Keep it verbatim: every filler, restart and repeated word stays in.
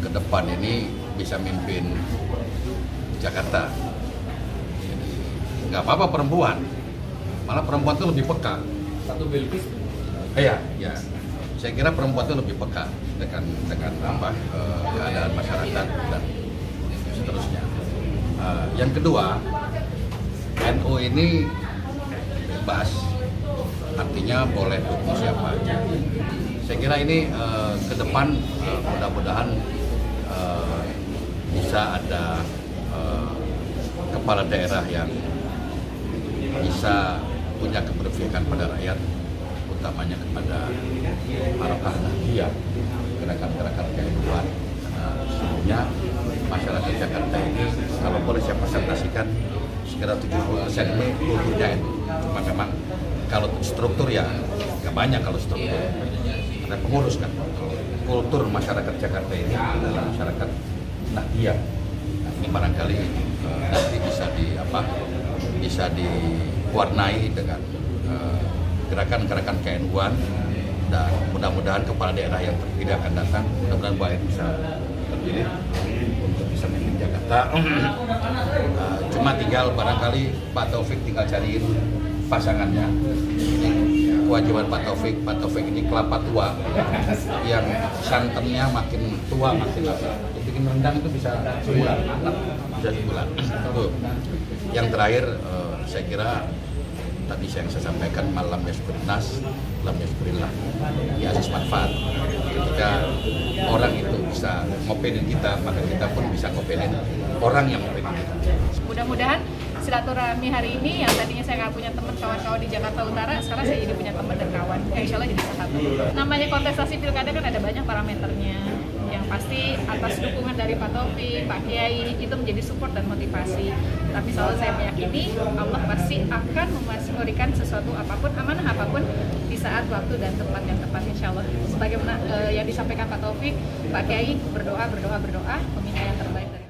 ke depan ini bisa mimpin Jakarta. Jadi nggak apa-apa perempuan, malah perempuan itu lebih peka. Satu Bilqis. Iya, ya. Saya kira perempuan itu lebih peka dengan dengan apa eh, keadaan masyarakat dan seterusnya. Uh, yang kedua, N U ini bebas, artinya boleh dukung siapa aja. Saya kira ini uh, ke depan uh, mudah-mudahan uh, bisa ada uh, kepala daerah yang bisa punya keberpihakan pada rakyat, utamanya kepada para Ahmadiyah, gerakan-gerakan kehidupan. Nah, sesungguhnya masyarakat Jakarta ini kalau boleh saya presentasikan sekitar tujuh puluh persen ini kulturnya itu. Cuma memang kalau struktur ya nggak banyak kalau struktur. Ada pengurus kan. Kultur masyarakat Jakarta ini adalah masyarakat Nahdiyah. Nah, ini barangkali uh, nanti bisa di apa bisa diwarnai dengan uh, gerakan-gerakan K N U-an dan mudah-mudahan kepala daerah yang terpilih akan datang, mudah-mudahan Bu Air bisa terpilih untuk bisa memimpin Jakarta. uh, cuma tinggal barangkali Pak Taufik tinggal cariin pasangannya. Ini kewajiban Pak Taufik. Pak Taufik ini kelapa tua yang santannya makin tua makin apa. Bikin rendang itu bisa sebulan, bisa sebulan. Yang terakhir uh, saya kira tadi yang saya sampaikan, malam yaskurinnas, lam yaskurillah, ya asis manfaat. Ketika orang itu bisa ngopenin kita, maka kita pun bisa ngopenin orang yang ngopenin kita. Mudah-mudahan silaturahmi hari ini yang tadinya saya nggak punya teman kawan-kawan di Jakarta Utara, sekarang saya jadi punya teman dan kawan. Ya, insya Allah jadi sahabat. Namanya kontestasi pilkada kan ada banyak parameternya. Yang pasti atas dukungan dari Pak Taufik, Pak Kiai itu menjadi support dan motivasi. Tapi selalu saya meyakini Allah pasti akan memberikan sesuatu apapun, amanah apapun di saat waktu dan tempat yang tepat, insya Allah. Sebagaimana uh, yang disampaikan Pak Taufik, Pak Kiai berdoa, berdoa, berdoa, meminta yang terbaik.